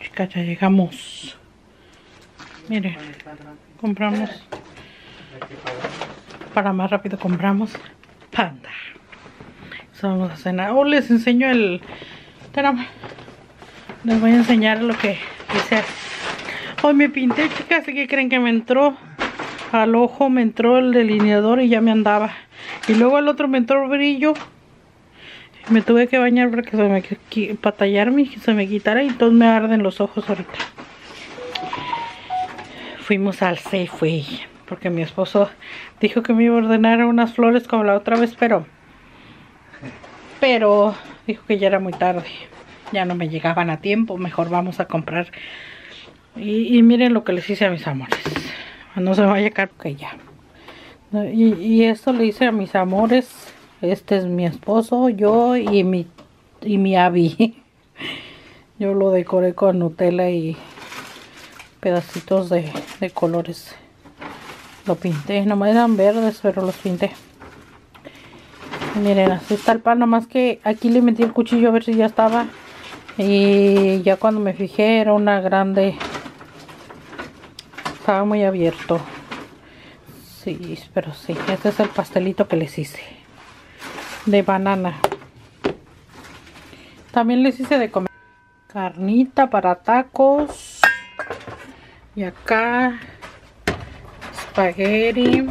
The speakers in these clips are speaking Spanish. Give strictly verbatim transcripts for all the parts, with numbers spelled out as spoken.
chicas, ya llegamos. Miren, compramos. Para más rápido compramos Panda. Eso vamos a cenar. Oh, les enseño el... Espérame. Les voy a enseñar lo que hice. Hoy me pinté, chicas. ¿Qué creen que me entró? Al ojo me entró el delineador y ya me andaba. Y luego al otro me entró brillo. Me tuve que bañar para que se me patallarme y que se me quitara. Y entonces me arden los ojos ahorita. Fuimos al Safeway porque mi esposo dijo que me iba a ordenar unas flores como la otra vez, pero pero dijo que ya era muy tarde, ya no me llegaban a tiempo, mejor vamos a comprar. Y, y miren lo que les hice a mis amores, no se me vaya a caer porque ya. Y, y esto le hice a mis amores. Este es mi esposo, yo y mi y mi Abby. Yo lo decoré con Nutella y pedacitos de, de colores. Lo pinté, nomás eran verdes, pero los pinté. Y miren, así está el pan, nomás que aquí le metí el cuchillo a ver si ya estaba. Y ya cuando me fijé era una grande. Estaba muy abierto. Sí, pero sí, este es el pastelito que les hice. De banana. También les hice de comer. Carnita para tacos. Y acá espagueti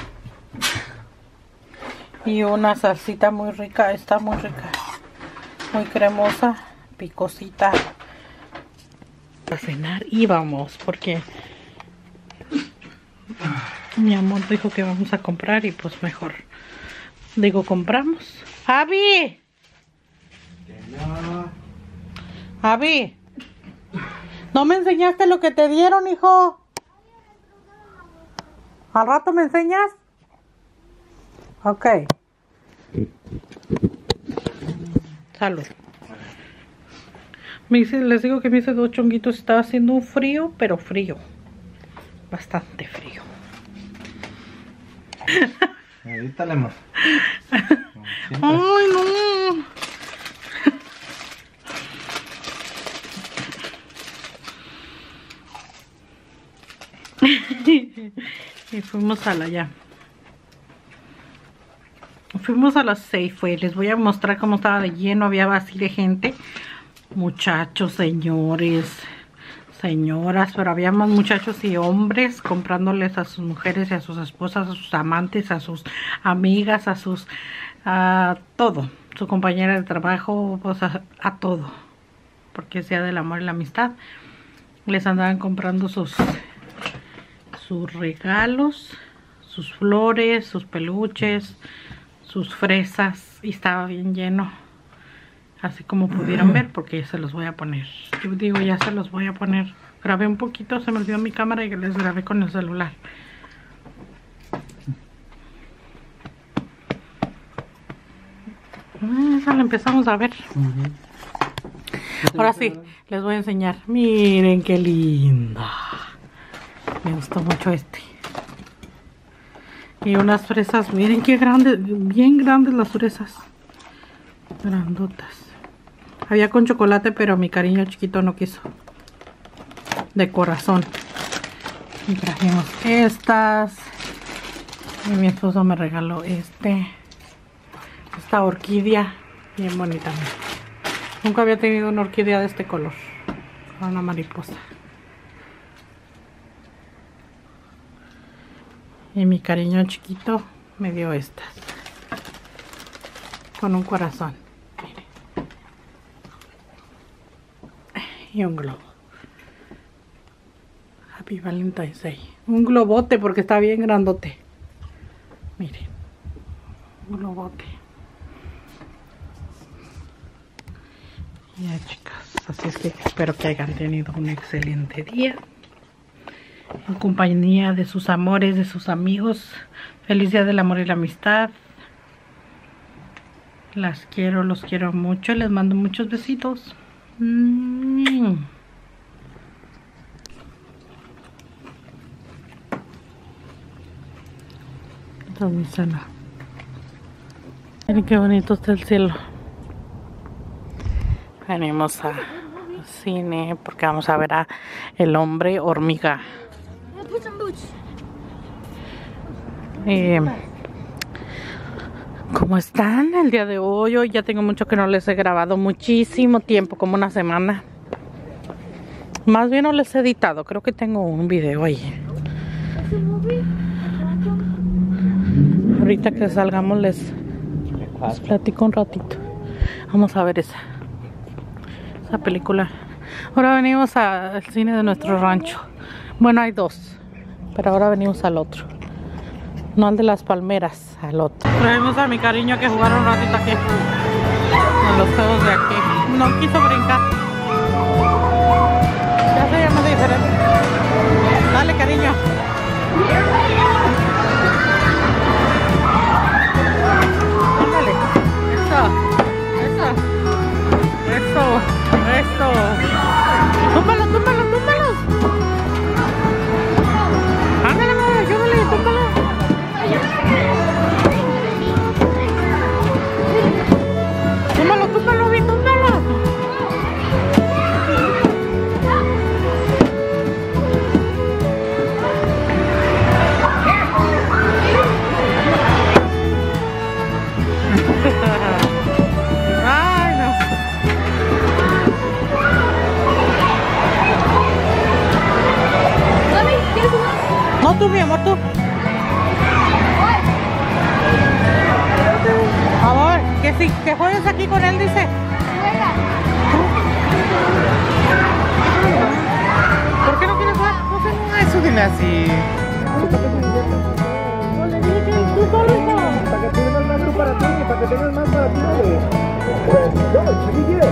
y una salsita muy rica, está muy rica, muy cremosa, picosita. A cenar y vamos, porque mi amor dijo que vamos a comprar y pues mejor digo compramos. ¡Abby! ¡Abby! ¿No me enseñaste lo que te dieron, hijo? ¿Al rato me enseñas? Ok. Salud. Me hice, les digo que me hice dos chonguitos. Estaba haciendo un frío, pero frío. Bastante frío. Ahorita le hemos. Ay, no. Y fuimos a la ya. Fuimos a la Safeway. Les voy a mostrar cómo estaba de lleno. Había así de gente. Muchachos, señores, señoras. Pero había más muchachos y hombres comprándoles a sus mujeres y a sus esposas, a sus amantes, a sus amigas, a sus... a todo. Su compañera de trabajo, pues a, a todo. Porque es día del amor y la amistad. Les andaban comprando sus... sus regalos, sus flores, sus peluches, sus fresas, y estaba bien lleno, así como pudieron ver, porque ya se los voy a poner. Yo digo, ya se los voy a poner. Grabé un poquito, se me olvidó mi cámara y les grabé con el celular. Esa la empezamos a ver. Uh-huh. Ahora sí, les voy a enseñar. Miren qué linda. Me gustó mucho este. Y unas fresas, miren qué grandes, bien grandes las fresas. Grandotas. Había con chocolate, pero mi cariño chiquito no quiso. De corazón. Y trajimos estas. Y mi esposo me regaló este. Esta orquídea. Bien bonita. Nunca había tenido una orquídea de este color. Una mariposa. Y mi cariño chiquito me dio estas. Con un corazón. Miren. Y un globo. Happy Valentine's Day. Un globote porque está bien grandote. Miren. Un globote. Ya, chicas. Así es que espero que hayan tenido un excelente día. En compañía de sus amores, de sus amigos. Feliz día del amor y la amistad. Las quiero, los quiero mucho. Les mando muchos besitos. Mm. Esta es mi cena. Miren qué bonito está el cielo. Venimos a cine porque vamos a ver a El Hombre Hormiga. Eh, ¿Cómo están el día de hoy? Hoy ya tengo mucho que no les he grabado, muchísimo tiempo, como una semana. Más bien no les he editado, creo que tengo un video ahí. Ahorita que salgamos les, les platico un ratito. Vamos a ver esa, esa película. Ahora venimos al cine de nuestro rancho. Bueno, hay dos, pero ahora venimos al otro. No al de las palmeras, al otro. Traemos a mi cariño que jugar un ratito aquí. En los juegos de aquí. No quiso brincar. Ya se llama diferente. Dale, cariño. Ándale. Eso. Eso. Eso. Eso. Túmbalo, túmbalo, túmbalo. Ándale, mamá, ayúdale, túmbalo. Túmbalo, túmbalo, bien, túmbalo. Ay, no. No, tú, mi amor, tú. Amor, que si que juegues aquí con él, dice. ¿Por qué no quieres jugar? No sé, no, eso dime así. No le dije que tú solo. Para que tengas más tú para ti, para que tengas más para ti. No, si quieres.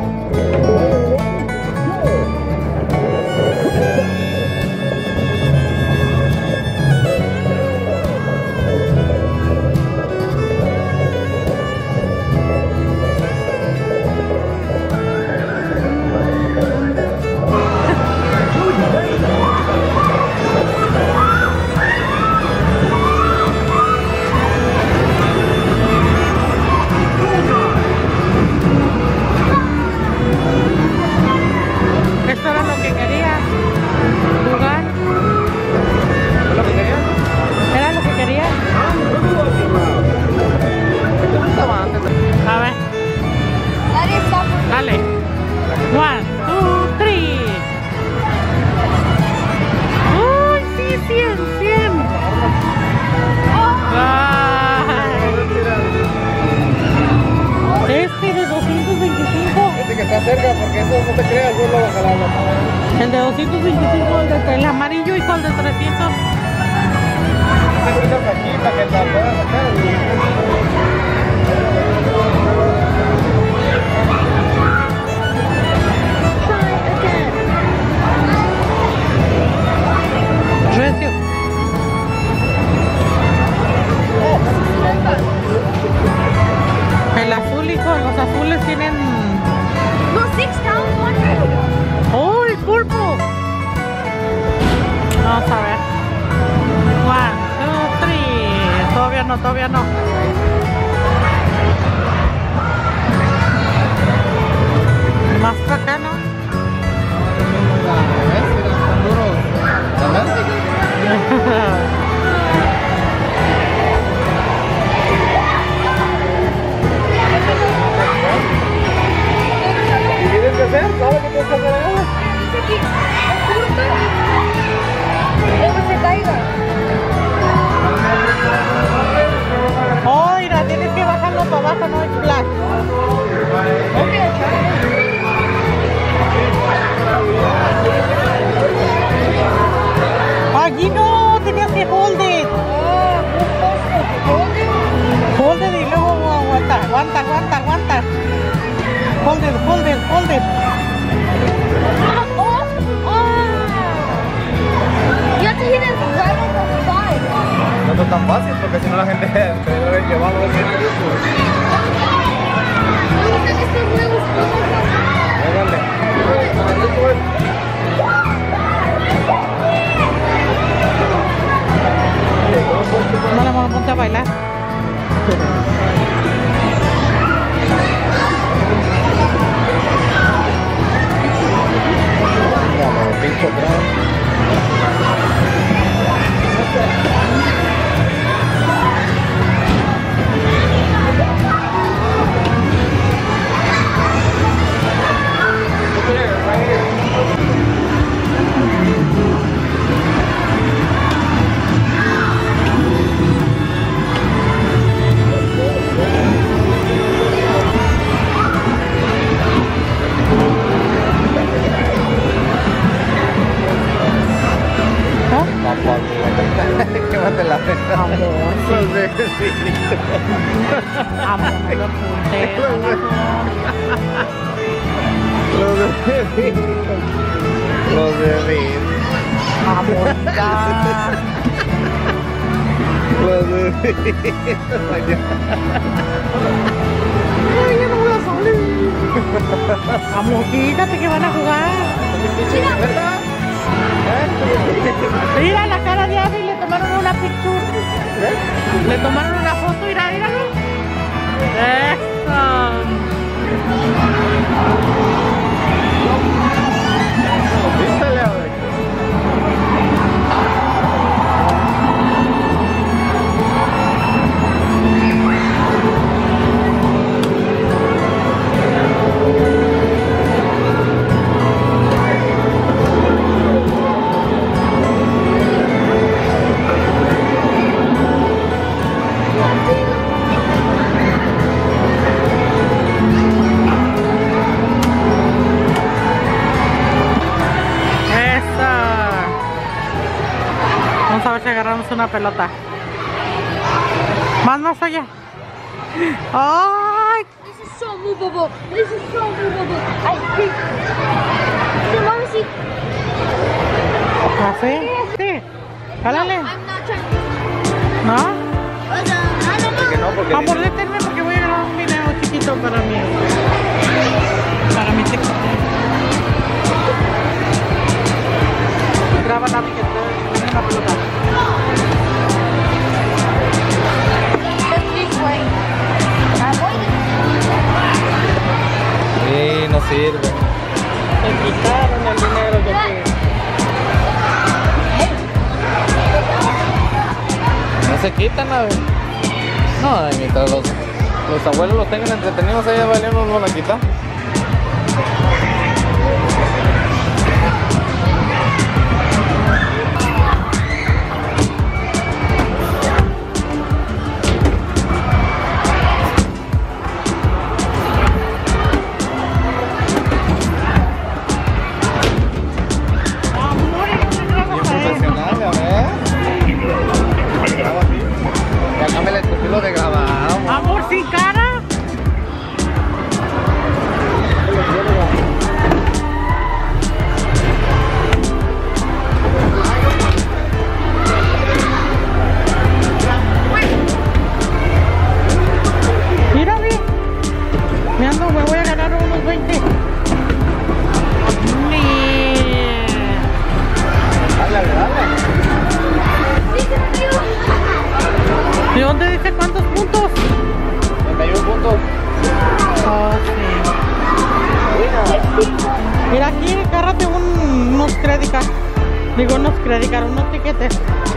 Cerca porque eso no te creas, yo lo voy a jalar. El de doscientos veinticinco, el, de, el amarillo y el de trescientos. Te aquí para que la puedas sacar. Recio. El azul, hijo, los azules tienen. Oh, el pulpo. Vamos a ver. One, two, three. Todavía no, todavía no. Más para acá, ¿no? Están duros. ¿Qué tienes que hacer? ¿Sabes qué tienes que hacer ahora? Luego se caiga. Oh, mira, tienes que bajarlo para abajo, no es flash. Allí no, tenías que hold it. Hold it y luego aguanta, aguanta, aguanta, aguanta. Hold it, hold it, hold it. No es tan fácil porque si no la gente te debe llevar los No le vamos a ponte a bailar. Amor, los punteros. Los de Los de Rin. Amor, ya. Los de Ay, ya no voy a salir. Amor, quítate que van a jugar. ¿Verdad? Mira la cara de Abby, le tomaron una picture. ¿Eh? Le tomaron una foto, mira, míralo. Eso. Vístale a ver. Vamos a ver si agarramos una pelota. Más más allá. ¡Ay! This is so movable. This is so movable. I think. So, mommy, see. ¿Así? Sí. Jálale. I'm not trying. ¿No? Uh, I don't Que know. no, porque Vamos, deténme porque voy a grabar un video chiquito para mí. Para mi TikTok. Graba la que te una pelota. This way. Avoid Sí, no sirve. Me quitaron el dinero de aquí. No se quitan, a ver. No, ay, mientras los, los abuelos los tengan entretenidos, ahí valiendo no la quitan. De grabado. Amor, sin cara. Mira, vi. Me ando, me voy a ganar unos veinte. Dale, dale. ¿De dónde dice cuántos puntos? treinta y uno puntos. Oh, sí. Mira aquí, agárrate un, unos créditos. Digo, unos créditos, unos tiquetes.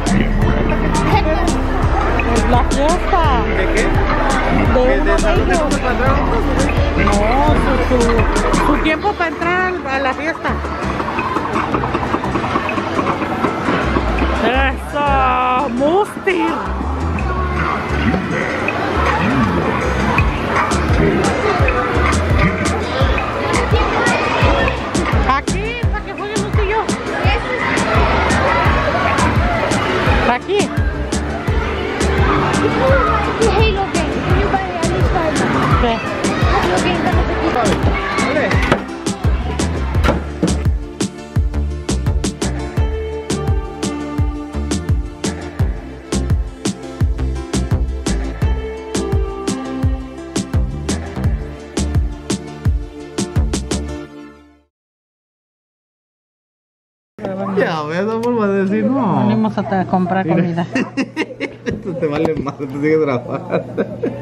La fiesta. ¿De qué? De ¿De unos salud de ellos. cómo para entrar? No, su, su, su tiempo para entrar a la fiesta. Eso, Mustir. Aquí, para que jueguen un tío. Aquí. The Halo game. Can you buy at least five? Sí. Halo game, that was a good one. Dale. Ya ves, amor, va a decir no. Venimos a comprar comida. Esto te vale más, te sigues grabando.